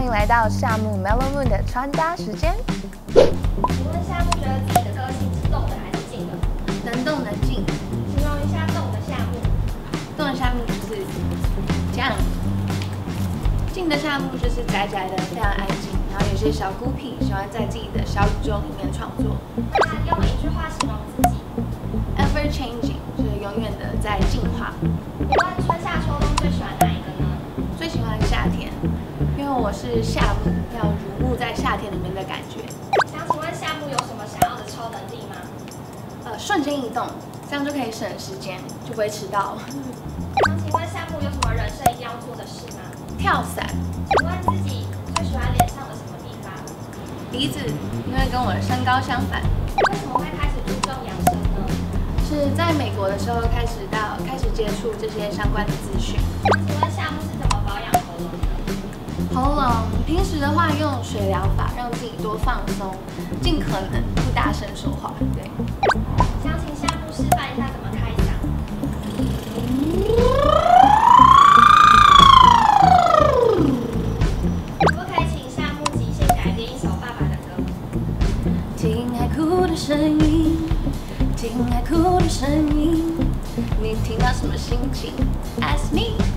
迎来到夏木 Mellow Moon 的穿搭时间。 请问夏木觉得自己的个性是动的还是静的？ 能动能静。 形容一下动的夏木。 动的夏木就是这样，静的夏木就是宅宅的，非常安静，然后有些小孤僻，喜欢在自己的小宇宙里面创作。 那用一句话形容自己 ，ever changing， 就是永远的在进化。 请问春夏秋冬最喜欢哪一个呢？ 最喜欢夏天，因为我是夏木，要如沐在夏天里面的感觉。 想请问夏木有什么想要的超能力吗？ 瞬间移动，这样就可以省时间，就不会迟到。 想请问夏木有什么人生一定要做的事吗？ 跳伞。 请问自己最喜欢脸上的什么地方？ 鼻子，因为跟我的身高相反。 为什么会开始注重养生呢？ 是在美国的时候开始接触这些相关的资讯。 请问夏木是怎么保养喉咙的？ 喉咙平时的话用水疗法，让自己多放松，尽可能不大声说话。对。 想请夏木示范一下怎么开嗓。可不可以请夏木即兴改编一首爸爸的歌？ 听海哭的声音，听海哭的声音，你听到什么心情 ？Ask me。